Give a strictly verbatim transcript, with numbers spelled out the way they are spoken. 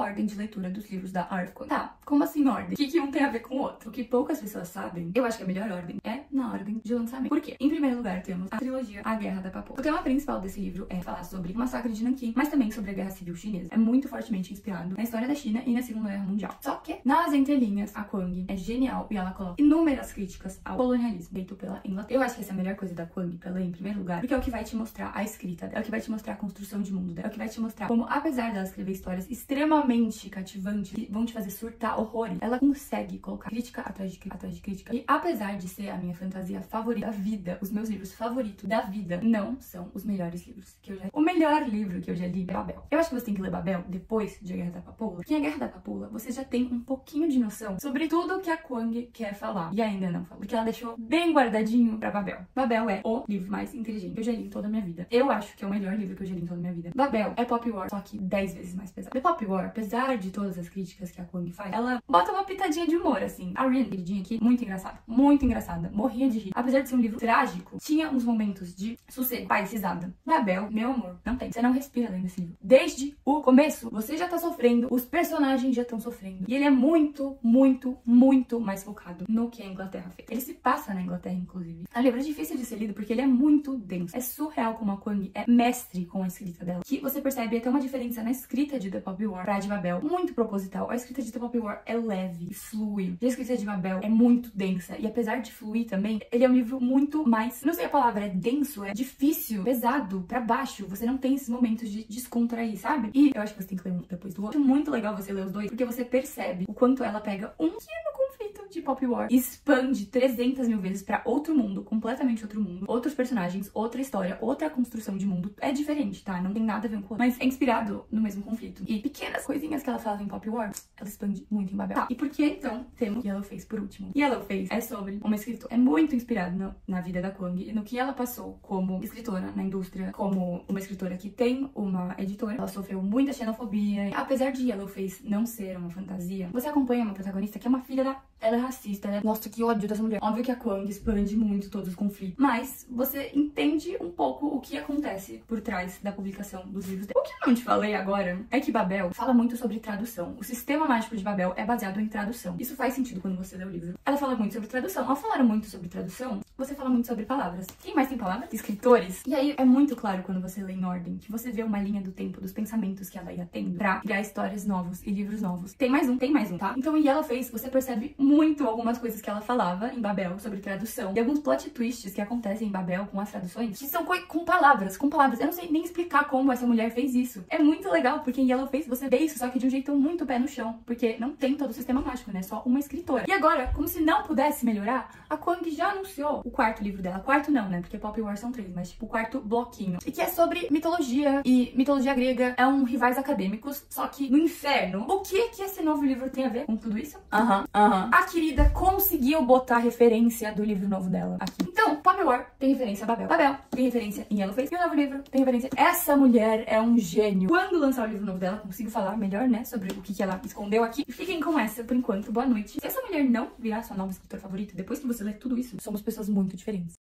ordem de leitura dos livros da Arif Kwang. Tá, como assim ordem? O que, que um tem a ver com o outro? O que poucas pessoas sabem, eu acho que a melhor ordem é na ordem de lançamento. Por quê? Em primeiro lugar, temos a trilogia A Guerra da Papoula. O tema principal desse livro é falar sobre o massacre de Nanquim, mas também sobre a Guerra Civil Chinesa. É muito fortemente inspirado na história da China e na Segunda Guerra Mundial. Só que, nas entrelinhas, a Kwang é genial e ela coloca inúmeras críticas ao colonialismo feito pela Inglaterra. Eu acho que essa é a melhor coisa da Kwang pra ler em primeiro lugar, porque é o que vai te mostrar a escrita dela, é o que vai te mostrar a construção de mundo dela, é o que vai te mostrar como, apesar dela escrever histórias extremamente cativantes, que vão te fazer surtar horrores, ela consegue colocar crítica atrás de crítica, atrás de crítica. E apesar de ser a minha fantasia favorita da vida, os meus livros favoritos da vida não são os melhores livros que eu já li. O melhor livro que eu já li é Babel. Eu acho que você tem que ler Babel depois de A Guerra da Papoula, porque em A Guerra da Papoula você já tem um pouquinho de noção sobre tudo que a Kwang quer falar e ainda não falou, porque ela deixou bem guardadinho pra Babel. Babel é o livro mais inteligente que eu já li em toda a minha vida. Eu acho que é o melhor livro que eu já li em toda a minha vida. Babel é Pop War, só que dez vezes mais pesado. The Pop War, apesar de todas as críticas que a Kwang faz, ela bota uma pitadinha de humor, assim. A Rin, queridinha aqui, muito engraçada. Muito engraçada. Morria de rir. Apesar de ser um livro trágico, tinha uns momentos de sossego, paz, risada. Babel, meu amor, não tem. Você não respira lendo esse livro. Desde o começo, você já tá sofrendo, os personagens já estão sofrendo. E ele é muito, muito, muito mais focado no que a Inglaterra fez. Ele se passa na Inglaterra, inclusive. É um livro difícil de ser lido porque ele é muito denso. É surreal como a Kwang é mestre com a escrita dela. Que você percebe até uma diferença na escrita de The Pop War pra de Babel. Muito proposital. A escrita de The Pop War é leve e flui. A escrita de Babel é muito densa. E apesar de fluir também, ele é um livro muito mais... Não sei a palavra, é denso, é difícil, pesado, pra baixo. Você não tem esses momentos de descontrair, sabe? E eu acho que você tem que ler um depois do outro. É muito legal você ler os dois, porque você percebe o quanto ela pega um pequeno conflito de Pop War e expande trezentas mil vezes pra outro mundo, completamente outro mundo, outros personagens, outra história, outra construção de mundo. É diferente, tá? Não tem nada a ver com o outro, mas é inspirado no mesmo conflito. E pequenas coisinhas que ela fala em Pop War, ela expande muito em Babel. Tá, e por que então temos Yellowface por último? Yellowface é sobre uma escritora, é muito inspirado no, na vida da Kwang e no que ela passou como escritora na indústria, como uma escritora que tem uma editora. Ela sofreu muita xenofobia. Apesar de Yellowface não ser uma fantasia, você acompanha uma protagonista que é uma filha da... Ela é racista, ela é... Nossa, que ódio dessa mulher. Óbvio que a Kwang expande muito todos os conflitos, mas você entende um pouco o que acontece por trás da publicação dos livros dela. O que eu não te falei agora é que Babel fala muito sobre tradução. O sistema mágico de Babel é baseado em tradução. Isso faz sentido quando você lê o livro. Ela fala muito sobre tradução. Ao falar muito sobre tradução, você fala muito sobre palavras. Quem mais tem palavras? Escritores. E aí é muito claro quando você lê em ordem que você vê uma linha do tempo dos pensamentos que ela ia tendo pra criar histórias novos e livros novos. Tem mais um, tem mais um, tá? Então em Yellowface você percebe muito algumas coisas que ela falava em Babel sobre tradução e alguns plot twists que acontecem em Babel com as traduções que são com palavras, com palavras. Eu não sei nem explicar como essa mulher fez isso. É muito legal, porque em Yellowface você vê isso, só que de um jeito muito pé no chão, porque não tem todo o sistema mágico, né? Só uma escritora. E agora, como se não pudesse melhorar, a Kwang já anunciou o quarto livro dela. Quarto não, né? Porque Pop War são três, mas tipo o quarto bloquinho. E que é sobre mitologia e mitologia grega. É um rivais acadêmicos, só que no inferno. O que que esse novo livro tem a ver com tudo isso? Aham, aham. A querida conseguiu botar referência do livro novo dela aqui. Então, Pop War tem referência a Babel. Babel tem referência em Yellowface. E o novo livro tem referência... Essa mulher é um gênio. Quando lançar o livro novo dela, consigo falar melhor, né? Sobre o que, que ela escondeu aqui. E fiquem com essa por enquanto. Boa noite. Se essa mulher não virar sua nova escritora favorita, depois que você ler tudo isso, somos pessoas muito diferentes.